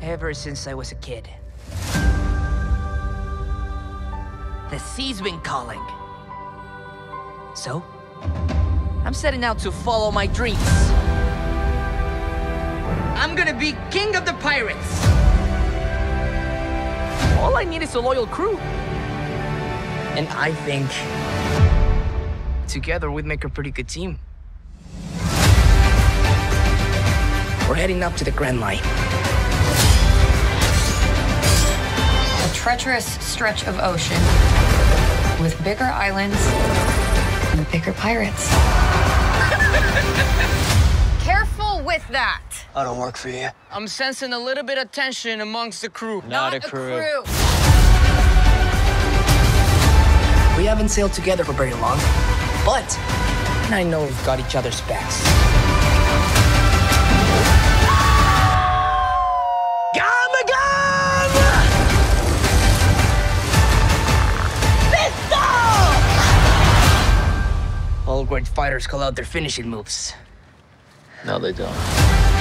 ever since I was a kid. The sea's been calling. So, I'm setting out to follow my dreams. I'm gonna be king of the pirates. All I need is a loyal crew. And I think together we'd make a pretty good team. We're heading up to the Grand Line. A treacherous stretch of ocean with bigger islands and bigger pirates. Careful with that. I don't work for you. I'm sensing a little bit of tension amongst the crew. Not a crew. We haven't sailed together for very long, but I know we've got each other's backs. All great fighters call out their finishing moves. No, they don't.